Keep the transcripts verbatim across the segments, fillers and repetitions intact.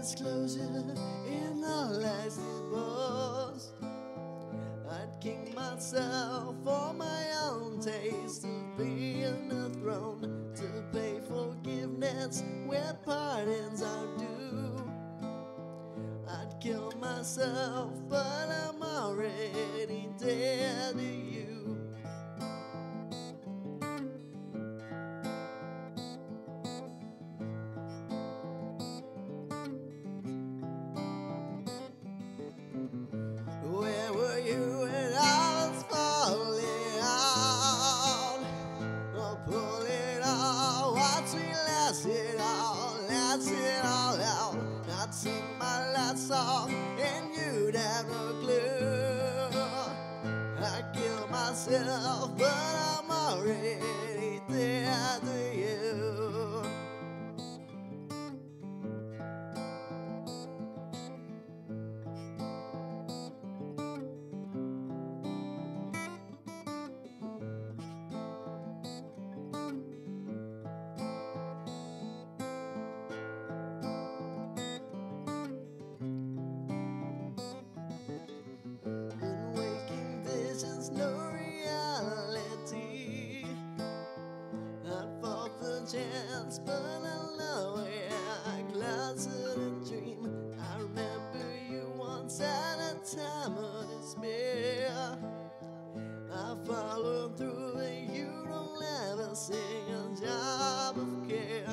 disclosure in all lies deposed. I'd kick myself for my own taste of being dethroned, to pay forgiveness where pardons are due. I'd kill myself, but I'm already dead to you. Where were you when I was falling out? Oh, pull it all, watch me last it all, last it all out. I'd sing my last song and you'd have no clue. I'd kill myself, but I'm already dead to you. No reality. I'd fall the chance, but I know we're closer to dream. I remember you once at a time of despair. I followed through and you don't ever sing a job of care.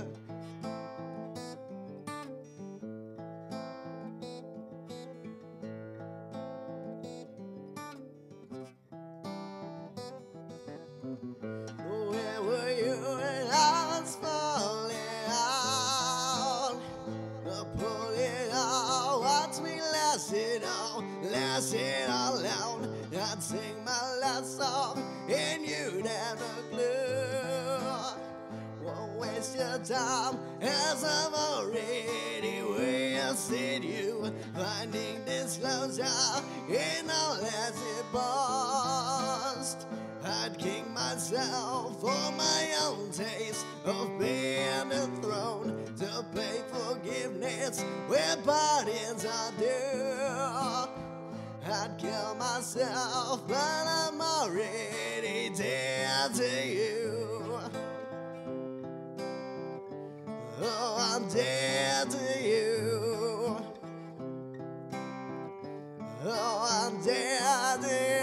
Where were you when I was falling out? Pull it all, watch me last it all, last it all out. I'd sing my last song and you'd have no clue. Won't waste your time as I've already wasted you. Finding disclosure in all as it paused. I'd kick myself for my own taste of being dethroned, to pay forgiveness where pardons are due. I'd kill myself, but I'm already dead to you. Oh, I'm dead to you. Oh, I'm dead to you.